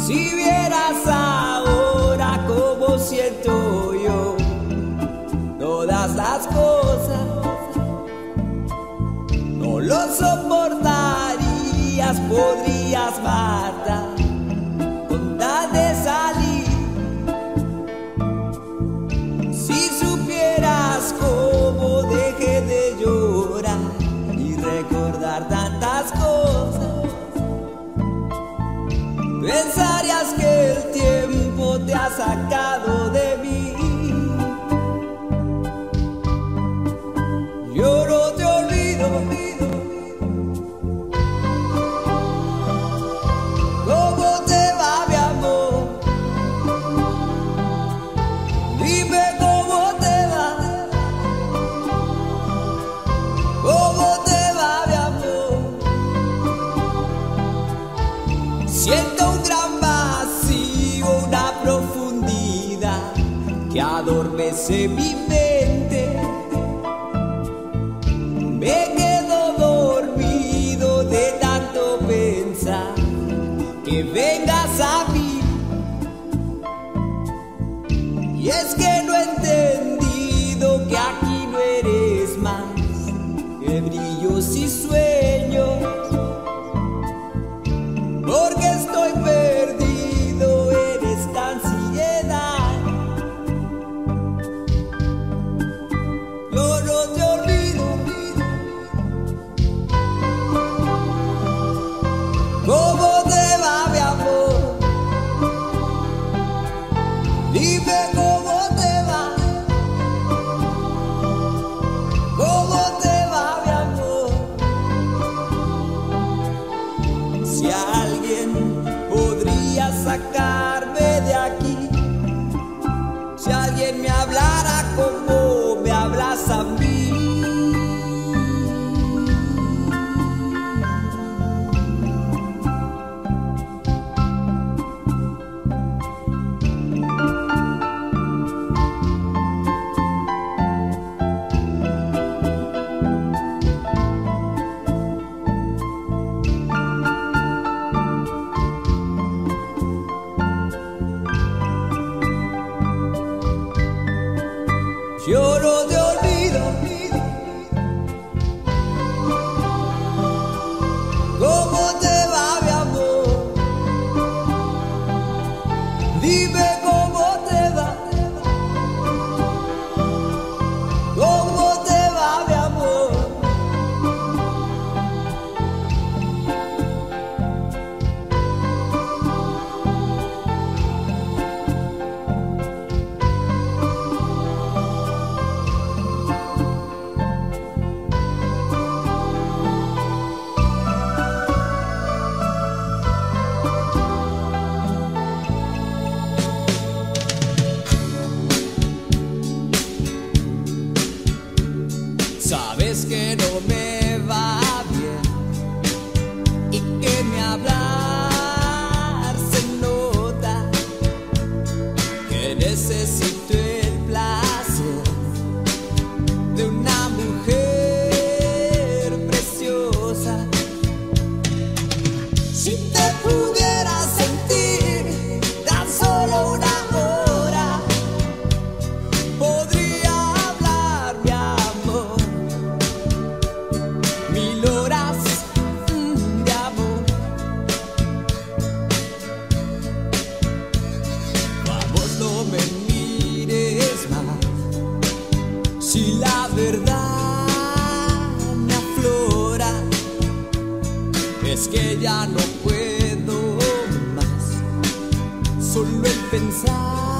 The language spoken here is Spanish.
Si vieras ahora cómo siento yo todas las cosas, no lo soportarías, podrías matar con tal de salir. Si supieras cómo dejé de llorar y recordar tantas cosas, pensarías que el tiempo te ha sacado de mí. Yo no te olvido, ¿cómo te va, mi amor? Dime cómo te va, cómo te va, mi amor. Siento un gran vacío, una profundidad que adormece mi mente. Me quedo dormido de tanto pensar que vengas a mí. Y es que no he entendido que aquí no eres más que brillos y sueños, porque estoy perdido en esta ansiedad. Yo no te olvido, ¿cómo te va, mi amor? Dime cómo te va, cómo te va, mi amor. Si alguien podría sacarme de aquí, si alguien me hablara como me hablas a mí. Yo no te olvido, ¿cómo te va, mi amor? Dime cómo te va, cómo te va, mi amor. Sabes que no me va bien y que mi hablar se nota, que necesito el placer de una mujer preciosa. Si te pudiera sentir tan solo una hora, podría hablar, mi amor, 1000 horas de amor. Vamos, no me mires más, si la verdad me aflora, es que ya no puedo más, solo el pensar